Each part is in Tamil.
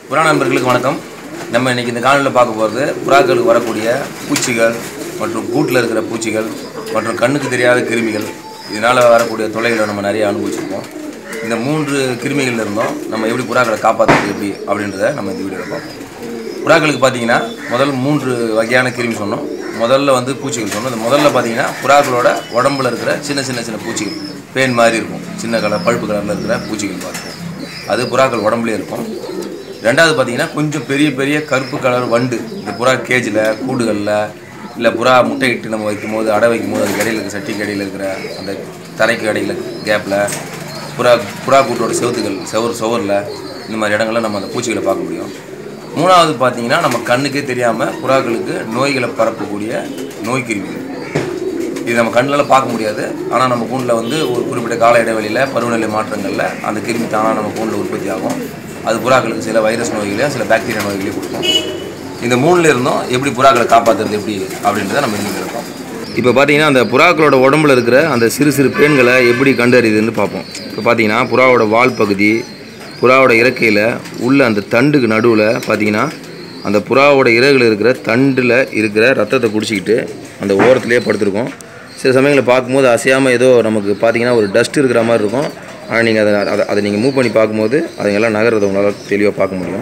புறா நண்பர்களுக்கு வணக்கம். நம்ம இன்றைக்கி இந்த காணொலியில் பார்க்க போகிறது புறாக்களுக்கு வரக்கூடிய பூச்சிகள் மற்றும் கூட்டில் இருக்கிற பூச்சிகள் மற்றும் கண்ணுக்கு தெரியாத கிருமிகள், இதனால் வரக்கூடிய தொல்லைகளை நம்ம நிறைய அனுபவிச்சிருக்கோம். இந்த 3 கிருமிகள் இருந்தோம் நம்ம எப்படி புறாக்களை காப்பாற்றுறது எப்படி அப்படின்றத நம்ம இந்த வீடியோவில் பார்ப்போம். புறாக்களுக்கு பார்த்தீங்கன்னா முதல் 3 வகையான கிருமி சொன்னோம். முதல்ல பூச்சிகள் சொன்னோம். இந்த முதல்ல பார்த்தீங்கன்னா புறாக்களோட உடம்புல இருக்கிற சின்ன பூச்சிகள், பேன் மாதிரி இருக்கும், சின்ன கலர் பழுப்பு கலரில் இருக்கிற பூச்சிகள் பார்த்துருக்கோம். அது புறாக்கள் உடம்புலேயே இருக்கும். ரெண்டாவது பார்த்தீங்கன்னா கொஞ்சம் பெரிய கருப்பு கலர் வண்டு, இந்த புறா கேஜில் கூடுகளில் இல்லை புறா முட்டையிட்டு நம்ம வைக்கும்போது அடை வைக்கும்போது அது இடையில இருக்கிற சட்டிக்கு இடையில் இருக்கிற அந்த தரைக்கு இடையில கேப்பில் புறா கூட்டோட சுவரில் இந்த மாதிரி இடங்களில் நம்ம அந்த பூச்சிகளை பார்க்க முடியும். மூணாவது பார்த்தீங்கன்னா நம்ம கண்ணுக்கே தெரியாமல் புறாக்களுக்கு நோய்களை பரப்பக்கூடிய நோய் கிருமிகள். இது நம்ம கண்ணில் பார்க்க முடியாது. ஆனால் நம்ம கூண்டில் ஒரு குறிப்பிட்ட கால இடைவெளியில் பருவநிலை மாற்றங்களில் அந்த கிருமி தானாக நம்ம கூண்டில் உற்பத்தி ஆகும். அது புறாக்களுக்கு சில வைரஸ் நோய்களையும் சில பாக்டீரியா நோய்களையும் கொடுக்கும். இந்த 3ல் இருந்தும் எப்படி புறாக்களை காப்பாற்றுறது எப்படி அப்படின்றத நம்ம இங்கே இருக்கோம். இப்போ பார்த்தீங்கன்னா அந்த புறாக்களோட உடம்புல இருக்கிற அந்த சிறு பேன்களை எப்படி கண்டறியுதுன்னு பார்ப்போம். இப்போ பார்த்தீங்கன்னா புறாவோட வால் பகுதி, புறாவோட இறக்கையில் உள்ள அந்த தண்டுக்கு நடுவில் பார்த்தீங்கன்னா அந்த புறாவோட இறகுல இருக்கிற தண்டில் இருக்கிற ரத்தத்தை குடிச்சிக்கிட்டு அந்த ஓரத்துலேயே படுத்துருக்கோம். சில சமயங்களில் பார்க்கும்போது அசையாமல் ஏதோ நமக்கு பார்த்தீங்கன்னா ஒரு டஸ்ட் இருக்கிற மாதிரி இருக்கும். ஆனால் நீங்கள் அதை நீங்கள் மூவ் பண்ணி பார்க்கும்போது அதுங்கெல்லாம் நகர்றதை உங்களால் தெளிவாக பார்க்க முடியும்.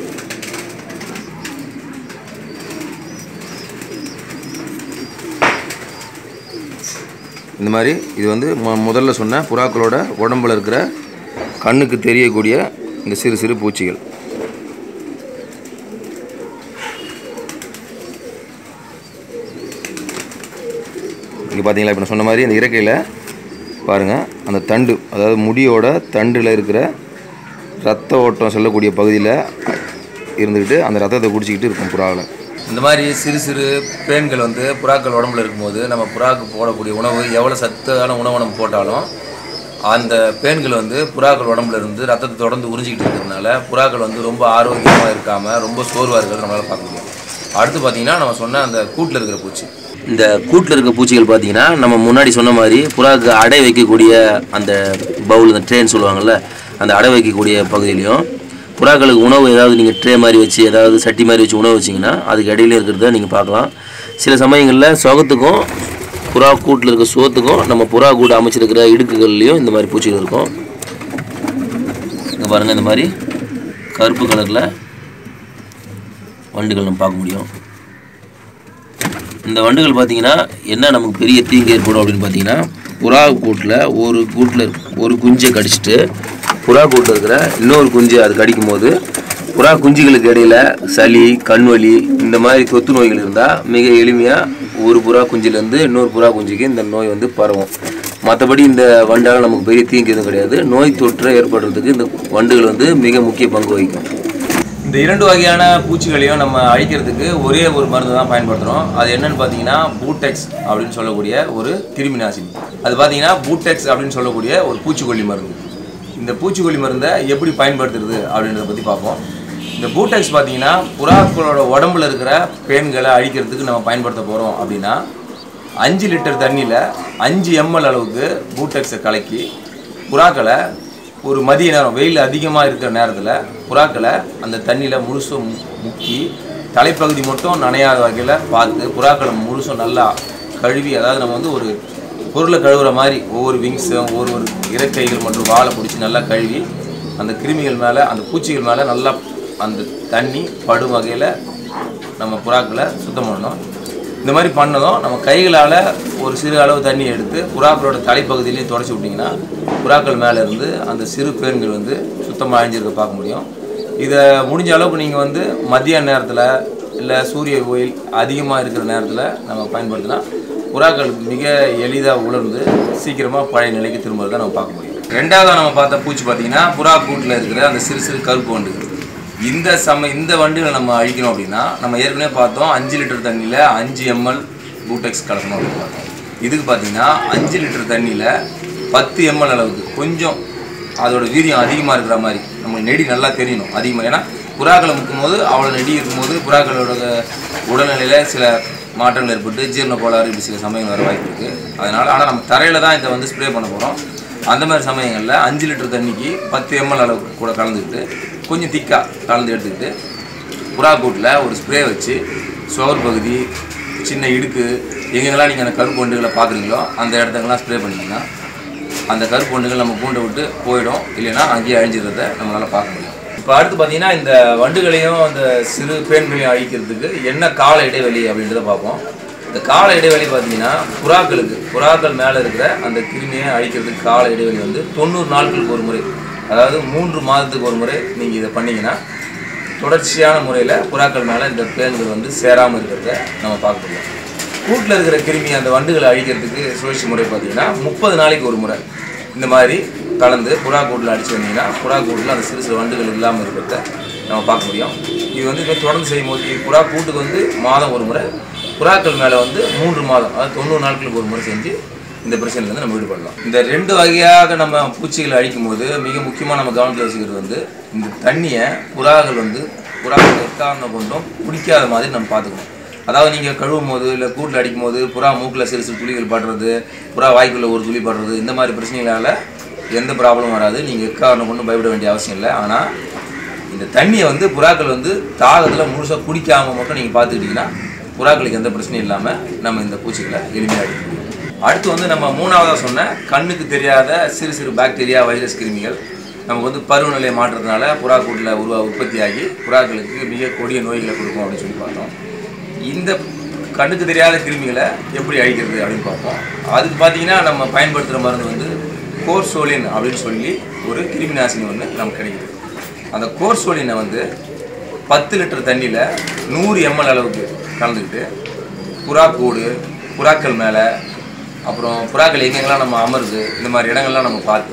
இந்த மாதிரி இது முதல்ல சொன்ன புறாக்களோட உடம்புல இருக்கிற கண்ணுக்கு தெரியக்கூடிய இந்த சிறு பூச்சிகள். இங்கே பார்த்தீங்களா, இப்போ நான் சொன்ன மாதிரி அந்த இறக்கையில் பாருங்கள், அந்த தண்டு, அதாவது முடியோட தண்டில் இருக்கிற ரத்த ஓட்டம் செல்லக்கூடிய பகுதியில் இருந்துக்கிட்டு அந்த ரத்தத்தை குடிச்சிக்கிட்டு இருக்கும் புறாவில். இந்த மாதிரி சிறு பேன்கள் புறாக்கள் உடம்புல இருக்கும்போது நம்ம புறாவுக்கு போடக்கூடிய உணவு எவ்வளோ சத்தான உணவு நம்ம போட்டாலும் அந்த பேன்கள் புறாக்கள் உடம்புல இருந்து ரத்தத்தை தொடர்ந்து உறிஞ்சிக்கிட்டு இருக்கிறதுனால புறாக்கள் ரொம்ப ஆரோக்கியமாக இருக்காமல் ரொம்ப சோர்வாக இருக்கிறது நம்மளால் பார்க்க முடியும். அடுத்து பார்த்திங்கன்னா நம்ம சொன்ன அந்த கூட்டில் இருக்கிற பூச்சி. இந்த கூட்டில் இருக்க பூச்சிகள் பார்த்தீங்கன்னா நம்ம முன்னாடி சொன்ன மாதிரி புறாவுக்கு அடை வைக்கக்கூடிய அந்த பவுல், அந்த ட்ரேன்னு சொல்லுவாங்கள்ல, அந்த அடை வைக்கக்கூடிய பகுதியிலையும் புறாக்களுக்கு உணவு ஏதாவது நீங்கள் ட்ரே மாதிரி வச்சு ஏதாவது சட்டி மாதிரி வச்சு உணவு வச்சிங்கன்னா அதுக்கு இடையில இருக்கிறத நீங்கள் பார்க்கலாம். சில சமயங்களில் சுகத்துக்கும் புறா கூட்டில் இருக்க சோத்துக்கும் நம்ம புறா கூட்டு அமைச்சிருக்கிற இடுக்குகள்லேயும் இந்த மாதிரி பூச்சிகள் இருக்கும். இங்கே பாருங்கள், இந்த மாதிரி கருப்பு கலரில் வண்டுகள் நம்ம பார்க்க முடியும். இந்த வண்டுகள் பார்த்திங்கன்னா என்ன நமக்கு பெரிய தீங்கு ஏற்படும் அப்படின்னு பார்த்தீங்கன்னா, புறா கூட்டில் ஒரு குஞ்சை கடிச்சிட்டு புறா கூட்டில் இருக்கிற இன்னொரு குஞ்சு அது கடிக்கும் போது புறா குஞ்சுகளுக்கு இடையில் சளி, கண்வலி, இந்த மாதிரி தொத்து நோய்கள் இருந்தால் மிக எளிமையாக ஒரு புறா குஞ்சிலேருந்து இன்னொரு புறா குஞ்சுக்கு இந்த நோய் பரவும். மற்றபடி இந்த வண்டால் நமக்கு பெரிய தீங்கு எதுவும் கிடையாது. நோய் தொற்றை ஏற்படுறதுக்கு இந்த வண்டுகள் மிக முக்கிய பங்கு வகிக்கும். இந்த 2 வகையான பூச்சிகளையும் நம்ம அழிக்கிறதுக்கு ஒரே ஒரு மருந்து தான் பயன்படுத்துகிறோம். அது என்னென்னு பார்த்தீங்கன்னா பூட்டெக்ஸ் அப்படின்னு சொல்லக்கூடிய ஒரு கிருமி நாசினி. அது பார்த்தீங்கன்னா பூட்டெக்ஸ் அப்படின்னு சொல்லக்கூடிய ஒரு பூச்சிக்கொல்லி மருந்து. இந்த பூச்சிக்கொல்லி மருந்தை எப்படி பயன்படுத்துறது அப்படின்றத பற்றி பார்ப்போம். இந்த பூட்டெக்ஸ் பார்த்தீங்கன்னா புறாக்களோட உடம்புல இருக்கிற பேன்களை அழிக்கிறதுக்கு நம்ம பயன்படுத்த போகிறோம். அப்படின்னா 5 லிட்டர் தண்ணியில் 5 ml அளவுக்கு பூட்டெக்ஸை கலக்கி புறாக்களை ஒரு மதிய நேரம் வெயில் அதிகமாக இருக்கிற நேரத்தில் புறாக்களை அந்த தண்ணியில் முழுசும் முக்கி தலைப்பகுதி மட்டும் நனையாத வகையில் பார்த்து புறாக்களை முழுசும் நல்லா கழுவி, அதாவது நம்ம ஒரு பொருளை கழுவுற மாதிரி ஒவ்வொரு விங்ஸும் ஒரு இறக்கைகள் மற்றும் வாழை பிடிச்சி நல்லா கழுவி அந்த கிருமிகள் மேலே, அந்த பூச்சிகள் மேலே நல்லா அந்த தண்ணி படும் வகையில் நம்ம புறாக்களை சுத்தம் பண்ணணும். இந்த மாதிரி பண்ணதும் நம்ம கைகளால் ஒரு சிறு அளவு தண்ணி எடுத்து புறாக்களோட தலைப்பகுதியிலையும் தொடச்சி விட்டிங்கன்னா புறாக்கள் மேலே இருந்து அந்த சிறு பேன்கள் சுத்தமாக அழிஞ்சிருக்க பார்க்க முடியும். இதை முடிஞ்ச அளவுக்கு நீங்கள் மதிய நேரத்தில் இல்லை சூரிய ஒயில் அதிகமாக இருக்கிற நேரத்தில் நம்ம பயன்படுத்தினா புறாக்கள் மிக எளிதாக உலர்ந்து சீக்கிரமாக பழைய நிலைக்கு திரும்புறதை நம்ம பார்க்க முடியும். ரெண்டாவது நம்ம பார்த்த பூச்சி பார்த்திங்கன்னா புறா கூட்டில் இருக்கிற அந்த சிறு கருப்பு வண்டுகள். இந்த வண்டுகளை நம்ம அழிக்கணும் அப்படின்னா நம்ம ஏற்கனவே பார்த்தோம் 5 லிட்டர் தண்ணியில் 5 ml பூட்டெக்ஸ் கலக்கணும் அப்படின்னு பார்த்தோம். இதுக்கு பார்த்தீங்கன்னா 5 லிட்டர் தண்ணியில் 10 ml அளவுக்கு கொஞ்சம் அதோட வீரியம் அதிகமாக இருக்கிற மாதிரி நம்ம நெடி நல்லா தெரியணும் அதிகமாக. ஏன்னா புறாக்களை முக்கும்போது அவ்வளோ நெடி இருக்கும்போது புறாக்களோட உடல்நிலையில் சில மாற்றங்கள் ஏற்பட்டு ஜீரண கோளாறு இப்படி சில சமயங்கள் வர வாய்ப்பு இருக்குது. அதனால் ஆனால் நம்ம தரையில் தான் இதை ஸ்ப்ரே பண்ண போகிறோம். அந்த மாதிரி சமயங்களில் 5 லிட்டர் தண்ணிக்கு 10 ml அளவுக்கு கூட கலந்துக்கிட்டு கொஞ்சம் திக்காக கலந்து எடுத்துக்கிட்டு புறா கூட்டில் ஒரு ஸ்ப்ரே வச்சு சுவர் பகுதி, சின்ன இடுக்கு, எங்கெங்கெல்லாம் நீங்கள் அந்த கருப்பு வண்டுகளை பார்க்குறீங்களோ அந்த இடத்துக்கெல்லாம் ஸ்ப்ரே பண்ணிங்கன்னா அந்த கருப்பு வண்டுகள் நம்ம கூண்டை விட்டு போயிடும், இல்லைன்னா அங்கேயே அழிஞ்சிடுறத நம்மளால் பார்க்க முடியும். இப்போ அடுத்து பார்த்தீங்கன்னா இந்த வண்டுகளையும் அந்த சிறு பேன்களையும் அழிக்கிறதுக்கு என்ன கால இடைவெளி அப்படின்றத பார்ப்போம். இந்த கால இடைவெளி பார்த்தீங்கன்னா புறாக்கள் மேலே இருக்கிற அந்த கிருமியை அழிக்கிறதுக்கு கால இடைவெளி வந்து 90 நாட்களுக்கு ஒரு முறை, அதாவது 3 மாதத்துக்கு ஒரு முறை நீங்கள் இதை பண்ணிங்கன்னா தொடர்ச்சியான முறையில் புறாக்கள் மேலே இந்த பேன்கள் வந்து சேராமல் இருக்கிறத நம்ம பார்க்க முடியும். கூட்டில் இருக்கிற கிருமி அந்த வண்டுகளை அழிக்கிறதுக்கு சுழற்சி முறை பார்த்திங்கன்னா 30 நாளைக்கு ஒரு முறை இந்த மாதிரி கலந்து புறா கூட்டில் அடித்து வந்தீங்கன்னா புறா கூட்டில் அந்த சிறு வண்டுகள் இல்லாமல் இருக்கிறத நம்ம பார்க்க முடியும். இது வந்து இப்போ தொடர்ந்து செய்யும்போது புறா கூட்டுக்கு வந்து மாதம் ஒரு முறை, புறாக்கள் மேலே வந்து 3 மாதம், அதாவது 90 நாட்களுக்கு ஒரு முறை செஞ்சு இந்த பிரச்சனையிலேருந்து நம்ம ஈடுபடலாம். இந்த 2 வகையாக நம்ம பூச்சிகளை அழிக்கும் போது மிக முக்கியமாக நம்ம கவனத்தில் வச்சுக்கிறது வந்து இந்த தண்ணியை புறாக்கள் எக்காரணம் கொண்டும் குடிக்காத மாதிரி நம்ம பார்த்துக்கணும். அதாவது நீங்கள் கழுவும் போது இல்லை கூட்டில் அடிக்கும் போது புறா மூக்கில் சிறு துளிகள் படுறது, புறா வாய்க்குள்ளே ஒரு துளி படுறது, இந்த மாதிரி பிரச்சனைகளால் எந்த ப்ராப்ளமும் வராது. நீங்கள் எக்காரணம் கொண்டும் பயப்பட வேண்டிய அவசியம் இல்லை. ஆனால் இந்த தண்ணியை வந்து புறாக்கள் வந்து தாகத்தில் முழுசாக குடிக்காமல் மட்டும் நீங்கள் பார்த்துக்கிட்டிங்கன்னா புறாக்களுக்கு எந்த பிரச்சனையும் இல்லாமல் நம்ம இந்த பூச்சிகளை எளிமையாக அடிக்க முடியும். அடுத்து வந்து நம்ம 3ஆவதாக சொன்ன கண்ணுக்கு தெரியாத சிறு பாக்டீரியா, வைரஸ், கிருமிகள் நமக்கு வந்து பருவநிலை மாற்றத்தினால புறா கூட்டில் உற்பத்தியாகி புறாக்களுக்கு மிக கொடிய நோய்களை கொடுக்கும் அப்படின்னு சொல்லி பார்த்தோம். இந்த கண்ணுக்கு தெரியாத கிருமிகளை எப்படி அழிக்கிறது அப்படின்னு பார்ப்போம். அதுக்கு பார்த்தீங்கன்னா நம்ம பயன்படுத்துகிற மருந்து வந்து கோர்சோலின் அப்படின்னு சொல்லி ஒரு கிருமி நாசினி ஒன்று நமக்கு கிடைக்குது. அந்த கோர்சோலினை வந்து 10 லிட்டர் தண்ணியில் 100 ml அளவுக்கு கலந்துக்கிட்டு புறாக்கூடு, புறாக்கள் மேலே, அப்புறம் புறாக்கள் எங்கெங்கெல்லாம் நம்ம அமருது, இந்த மாதிரி இடங்கள்லாம் நம்ம பார்த்து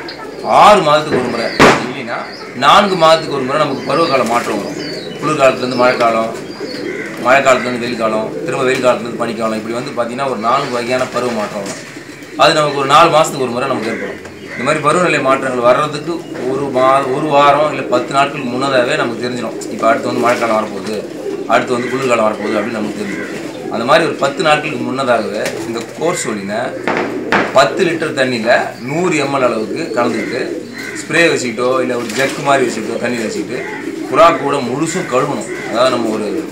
6 மாதத்துக்கு ஒரு முறை, இல்லைன்னா 4 மாதத்துக்கு ஒரு முறை நமக்கு பருவகால மாற்றம் வரும். குளிர்காலத்துலேருந்து மழைக்காலம், மழைக்காலத்துலேருந்து வெயில் காலம், திரும்ப வெயில் காலத்துலேருந்து பனிக்காலம், இப்படி வந்து பார்த்திங்கன்னா ஒரு 4 வகையான பருவ மாற்றம் வரும். அது நமக்கு ஒரு 4 மாதத்துக்கு ஒரு முறை நமக்கு ஏற்படும். இந்த மாதிரி பருவநிலை மாற்றங்கள் வர்றதுக்கு ஒரு வாரம் இல்லை 10 நாட்களுக்கு முன்னதாகவே நமக்கு தெரிஞ்சிடும். இப்போ அடுத்து வந்து மழைக்காலம் வரப்போகுது, அடுத்து வந்து குளிர்காலம் வரப்போகுது அப்படின்னு நமக்கு தெரிஞ்சிடும். அந்த மாதிரி ஒரு 10 நாட்களுக்கு முன்னதாகவே இந்த கோர்சோலினை 10 லிட்டர் தண்ணியில் 100 ml அளவுக்கு கலந்துக்கிட்டு ஸ்ப்ரே வச்சுக்கிட்டோ இல்லை ஒரு ஜக்கு மாதிரி வச்சுக்கிட்டோ தண்ணி வச்சுக்கிட்டு புறா கூட முழுசும் கழுவணும். அதாவது நம்ம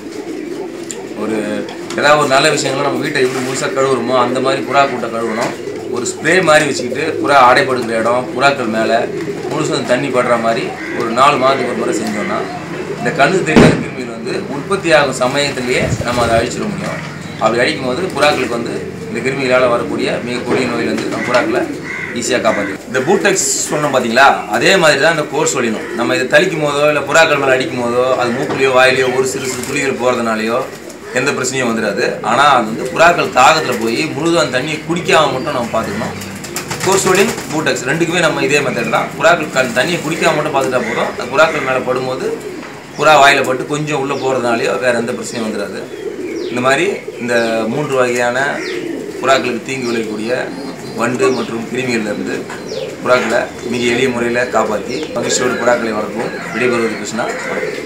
ஒரு ஏதாவது ஒரு நல்ல விஷயங்களும் நம்ம வீட்டை எப்படி முழுசாக கழுவுறோமோ அந்த மாதிரி புறா கூட்டை கழுவணும். ஒரு ஸ்ப்ரே மாதிரி வச்சுக்கிட்டு புறா அடைப்படுகிற இடம், புறாக்கள் மேலே முழுசும் தண்ணி படுற மாதிரி ஒரு 4 மாதத்துக்கு ஒரு முறை செஞ்சோம்னா இந்த கண்ணுக்கு தெரியாத கிருமிகள் வந்து உற்பத்தி ஆகும் சமயத்திலேயே நம்ம அதை அழிச்சிட முடியும். அப்படி அழிக்கும் போது புறாக்களுக்கு வந்து இந்த கிருமிகளால் வரக்கூடிய மிக கொடிய நோயிலேருந்து நம்ம புறாக்களை ஈஸியாக காப்பாற்றிடும். இந்த பூட்டெக்ஸ் சொன்னோம் பார்த்தீங்களா, அதே மாதிரி தான் இந்த கோர்சோலினும். நம்ம இதை தளிக்கும் போதோ இல்லை புறாக்கள் மேலே அடிக்கும் போதோ அது மூக்குலையோ வாயிலையோ ஒரு சிறு துளிகள் போகிறதுனாலையோ எந்த பிரச்சனையும் வந்துடாது. ஆனால் அது வந்து புறாக்கள் தாகத்தில் போய் முழுதும் அந்த தண்ணியை குடிக்காமல் மட்டும் நம்ம பார்த்துக்கணும். கோர்சோலின், பூட்டெக்ஸ் ரெண்டுக்குமே நம்ம இதே மெத்தட் தான். புறாக்கள் தண்ணியை குடிக்காமல் மட்டும் பார்த்துட்டா போதும். அந்த புறாக்கள் மேலே படும்போது புறா வாயில் பட்டு கொஞ்சம் உள்ளே போகிறதுனாலையோ வேறு எந்த பிரச்சனையும் வந்துடாது. இந்த மாதிரி இந்த 3 வகையான புறாக்களுக்கு தீங்கு விளையக்கூடிய வண்டு மற்றும் கிருமிகளிலிருந்து புறாக்களை மிக எளிய முறையில் காப்பாற்றி மகிழ்ச்சியோடு புறாக்களை வளர்ப்போம். விடைபெறுவது கிருஷ்ணா.